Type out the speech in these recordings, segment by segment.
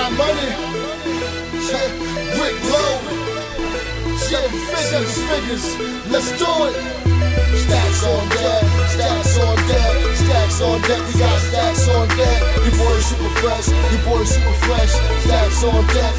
Not money. Yeah. Rick Low. 7 figures. Let's do it. Stacks on deck, stacks on deck, stacks on deck. We got stacks on deck. Your boy super fresh, your boy super fresh. Stacks on deck.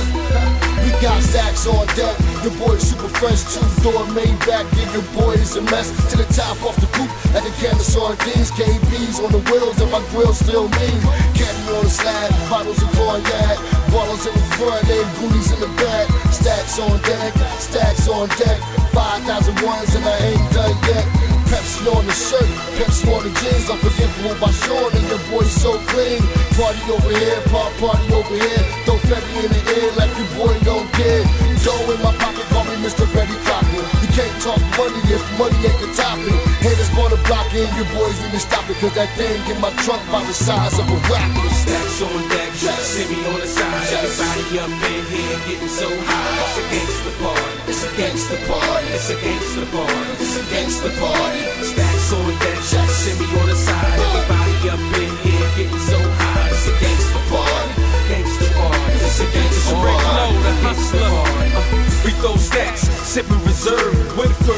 We got stacks on deck. Your boy super fresh. 2-door Maybach. Yeah, your boy is a mess. To the top off the coupe, like a can of sardines. KBs on the wheels, and my grill still mean. Candy on the slab, bottles of cognac. Ballers in the front, and goonies in the back. Stacks on deck, stacks on deck. 5,000 ones and I ain't done yet. Pepsi on the shirt, Pepsi on the jeans. Unforgivable by Sean and your boy so clean. Party over here, party over here. Throw Fetty in the air like your boy don't care. Dough in my pocket, call me Mr. Betty Crocker. You can't talk money if money ain't the topic. Haters wanna block it, your boys need to stop it. Cause that thing in my trunk by the size of a rapper. Stacks on deck, see me on the side. Everybody up in here getting so high. It's a gangsta party, it's a gangsta party, it's a gangsta party, it's a gangsta party. Stacks on deck, see me on the side. Everybody up in here getting so high. It's a gangsta party, gangsta party, it's a gangsta party, gangsta party. We throw stacks, sipping reserve, Woodford,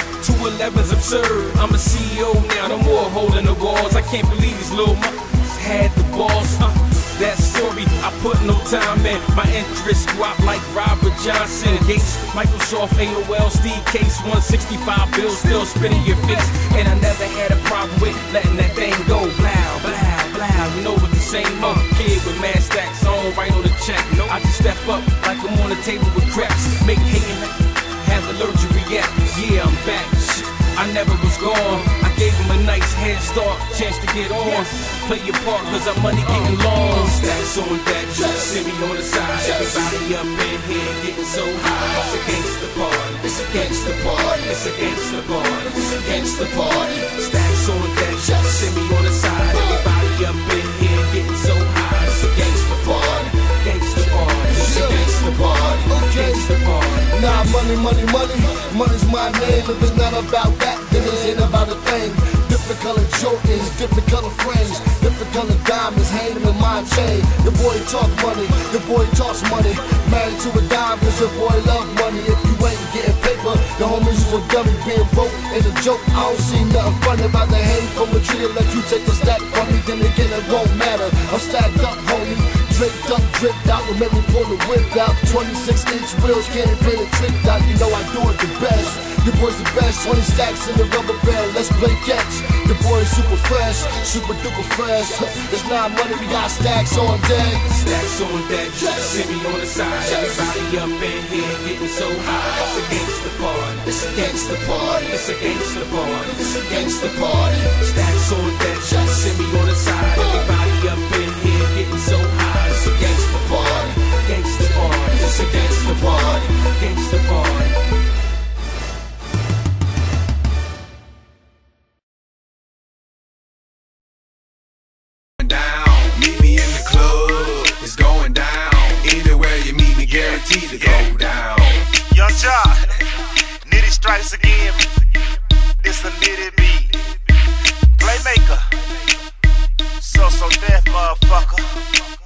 211's absurd. I'm a CEO now, no more holding the walls. I can't believe these little motherfuckers had the balls. That story, I put no time in. My interest squat like Robert Johnson. Gates, Microsoft, AOL, Steve Case, 165 bills still spinning your face. And I never had a problem with letting that thing go. Blow, blow, blow. You know what the same old kid with mad stacks on, right on the check. I just step up like I'm on the table with craps. Make hating have allergic react. Yeah, I'm back. I never was gone. I gave him a nice head start, chance to get on. Play your part, cause our money getting long. Stacks on deck, see me on the side. Everybody up in here getting so high. It's a gangsta party, it's a gangsta party, it's a gangsta party, it's a gangsta party. Stacks on deck, see me on the side. Everybody up in here getting so high. It's a gangsta party, gangsta party, it's a gangsta party, gangsta party. Nah, money's my name. If it's not about that, then it ain't about a thing. Different color Jordans, different color frames, different color diamonds hanging in my chain. Your boy talk money, your boy talks money. Married to a dime cause your boy love money. If you ain't getting paper, the homies is a dummy. Being broke ain't a joke. I don't see nothing funny about the hang from a tree and let you take a stack from me. Then again it won't matter. I'm stacked up, homie. Draped up, dripped out, will make me pull the whip out. 26-inch wheels, can't play the trick out. You know I do it the best. Your boy's the best, 20 stacks in the rubber band. Let's play catch. Your boy's super fresh, super duper fresh. It's not money, we got stacks on deck. Stacks on deck, see me on the side. Everybody up in here getting so high. It's a gangsta party, it's a gangsta party, it's a gangsta party, it's a gangsta party. Stacks on deck, see me on the side. Everybody up in here getting so high. It's a gangsta party, gangsta party, it's a gangsta party, gangsta party. Guaranteed to go down. Young Jock, Nitty strikes again. This a Nitty beat. Playmaker. So deaf, motherfucker.